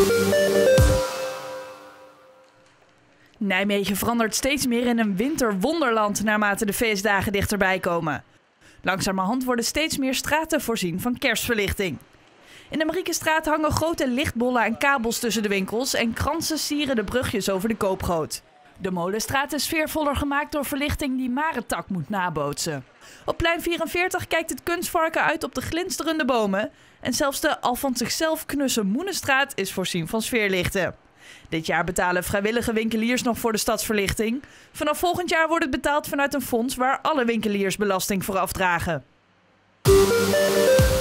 Nijmegen verandert steeds meer in een winterwonderland naarmate de feestdagen dichterbij komen. Langzamerhand worden steeds meer straten voorzien van kerstverlichting. In de Mariekenstraat hangen grote lichtbollen en kabels tussen de winkels en kransen sieren de brugjes over de Koopgoot. De Molenstraat is sfeervoller gemaakt door verlichting die Marentak moet nabootsen. Op plein 44 kijkt het kunstvarken uit op de glinsterende bomen. En zelfs de al van zichzelf knusse Moenenstraat is voorzien van sfeerlichten. Dit jaar betalen vrijwillige winkeliers nog voor de stadsverlichting. Vanaf volgend jaar wordt het betaald vanuit een fonds waar alle winkeliers belasting voor afdragen.